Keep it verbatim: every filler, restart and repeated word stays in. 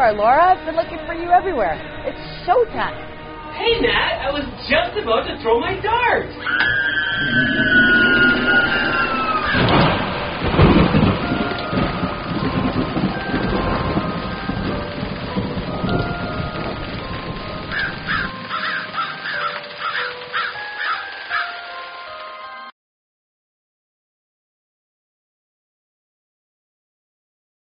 are, Laura. I've been looking for you everywhere. It's showtime. Hey, Nat, I was just about to throw my dart.